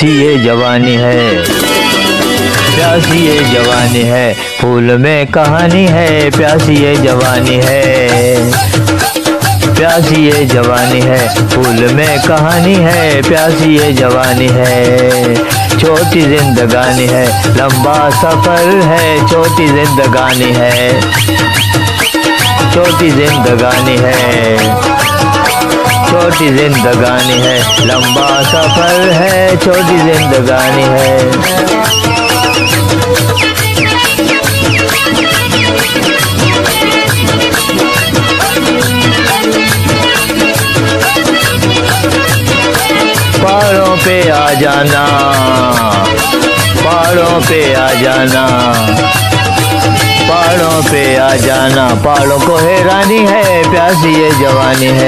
प्यासी ये जवानी है, प्यासी ये जवानी है, फूल में कहानी है, प्यासी ये जवानी है, प्यासी ये जवानी है, फूल में कहानी है, प्यासी ये जवानी है। छोटी जिंदगानी है, लंबा सफर है, छोटी जिंदगानी है, छोटी जिंदगानी है, छोटी जिंदगानी है, लंबा सफर है, छोटी जिंदगानी है। पहाड़ों पे आ जाना, पहाड़ों पे आ जाना, पहाड़ों पे आ जाना, पहाड़ों को हैरानी है, प्यासी ये जवानी है।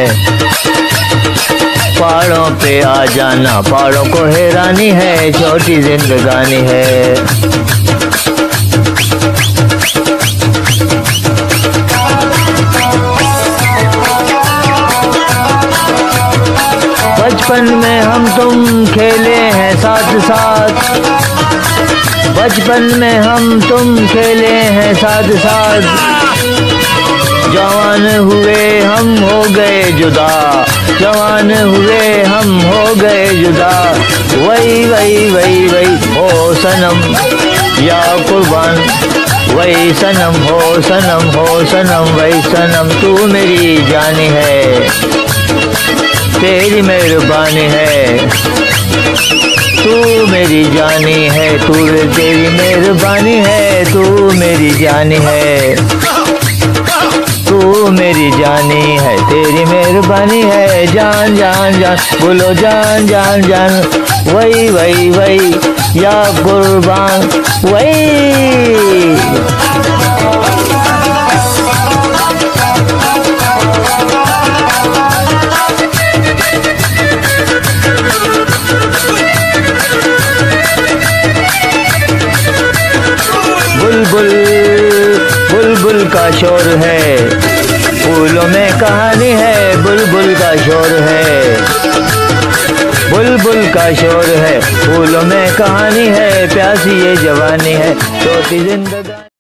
पहाड़ों पे आ जाना, पहाड़ों को हैरानी है, छोटी जिंदगानी है। बचपन में हम तुम खेले हैं साथ साथ, बचपन में हम तुम खेले हैं साथ साथ, जवान हुए हम हो गए जुदा, जवान हुए हम हो गए जुदा। वही वही वही वही ओ सनम या कुर्बान, वही सनम हो सनम हो सनम, वही सनम तू मेरी जानी है, तेरी मेहरबानी है, तू मेरी जानी है, तू तेरी मेहरबानी है, तू मेरी जानी है, तू मेरी जानी है, तेरी मेहरबानी है। जान जान जान बोलो जान जान जान, वही वही वही या कुर्बान वही। बुलबुल बुलबुल का शोर है, फूलों में कहानी है, बुलबुल का शोर है, बुलबुल का शोर है, फूलों में कहानी है, प्यासी ये जवानी है, छोटी जिंदगानी।